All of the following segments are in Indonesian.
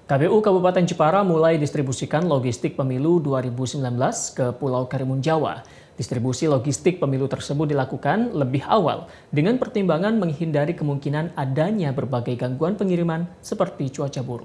KPU Kabupaten Jepara mulai distribusikan logistik pemilu 2019 ke Pulau Karimun Jawa. Distribusi logistik pemilu tersebut dilakukan lebih awal dengan pertimbangan menghindari kemungkinan adanya berbagai gangguan pengiriman seperti cuaca buruk.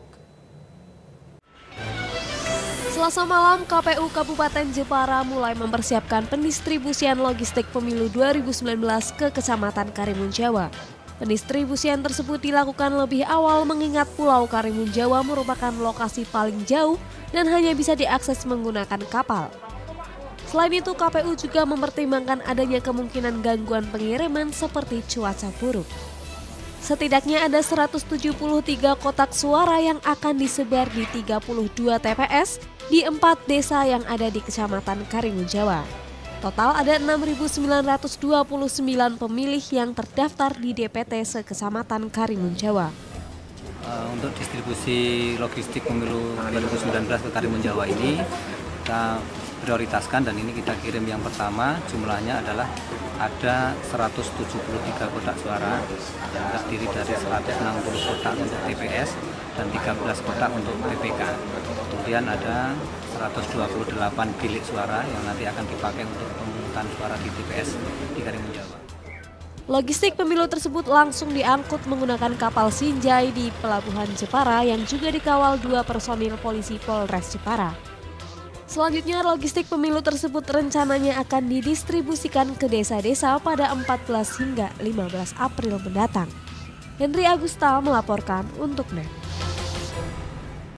Selasa malam, KPU Kabupaten Jepara mulai mempersiapkan pendistribusian logistik pemilu 2019 ke Kecamatan Karimun Jawa. Pendistribusian tersebut dilakukan lebih awal mengingat Pulau Karimun Jawa merupakan lokasi paling jauh dan hanya bisa diakses menggunakan kapal. Selain itu, KPU juga mempertimbangkan adanya kemungkinan gangguan pengiriman seperti cuaca buruk. Setidaknya ada 173 kotak suara yang akan disebar di 32 TPS di 4 desa yang ada di Kecamatan Karimun Jawa. Total ada 6.929 pemilih yang terdaftar di DPT se-Kecamatan Karimun Jawa. Untuk distribusi logistik pemilu 2019 ke Karimun Jawa ini kita prioritaskan dan ini kita kirim yang pertama, jumlahnya adalah ada 173 kotak suara yang terdiri dari 160 kotak untuk TPS dan 13 kotak untuk PPK. Kemudian ada 128 bilik suara yang nanti akan dipakai untuk pemungutan suara di TPS di Karimun Jawa. Logistik pemilu tersebut langsung diangkut menggunakan kapal Sinjai di Pelabuhan Jepara yang juga dikawal 2 personil polisi Polres Jepara. Selanjutnya, logistik pemilu tersebut rencananya akan didistribusikan ke desa-desa pada 14 hingga 15 April mendatang. Henry Agusta melaporkan untuk NET.